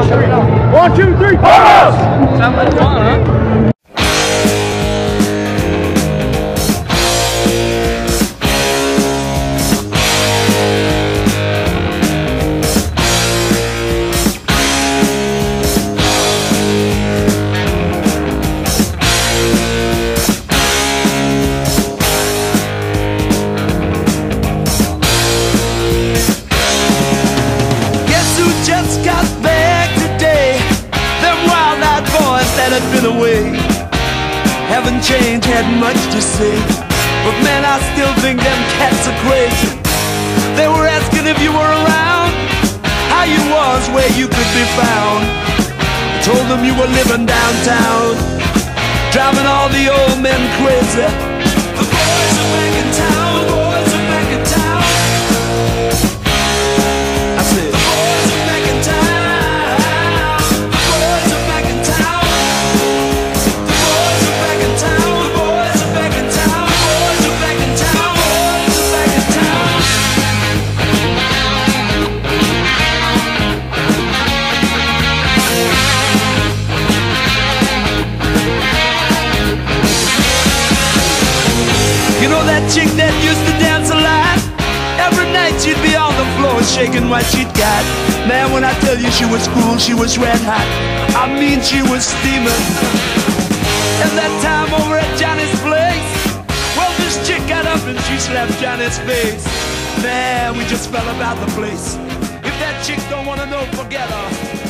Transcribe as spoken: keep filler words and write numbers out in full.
One, two, three, FarmHouse! Sounds like fun, huh? Just got back today. Them wild-eyed boys that had been away haven't changed, had much to say. But man, I still think them cats are crazy. They were asking if you were around, how you was, where you could be found. I told them you were living downtown, driving all the old men crazy. The boys are back in town, the boys are back in town. I said, that chick that used to dance a lot, every night she'd be on the floor shaking what she'd got. Man, when I tell you she was cool, she was red hot. I mean, she was steaming. And that time over at Johnny's place, well, this chick got up and she slapped Johnny's face. Man, we just fell about the place. If that chick don't wanna know, forget her.